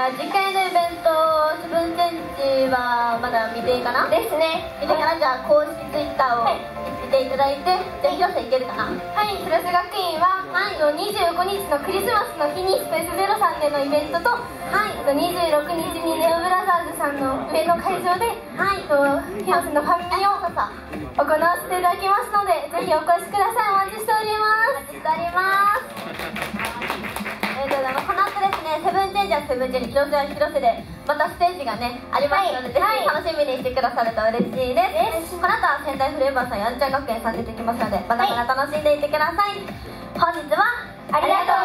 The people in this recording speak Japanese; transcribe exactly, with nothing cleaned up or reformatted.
ゃあ次回のイベント、セブンチェンジはまだ未定かなですね。未定かな。じゃあ公式ツイッターを見ていただいて、じゃあ広瀬いけるかな。はい、広瀬学院は、はい、にじゅうごにちのクリスマスの日にスペースゼロさんでのイベントと、はい、にじゅうろくにちにネオブラザーズさんの上の会場で、はい、広瀬のファミリーを行わせていただきますので、ぜひお越しください。お待ちしております。お待ちしております。ありがとうございます。この後ですね、セブンチェンジはセブンチェンジ、広瀬は広瀬でまたステージがねありますので、はい、ぜひ楽しみにしてくださると嬉しいです。この後は仙台フレーバーさん、やんちゃん学園さん出てきますので、まだまだ楽しんでいってください。本日はありがとう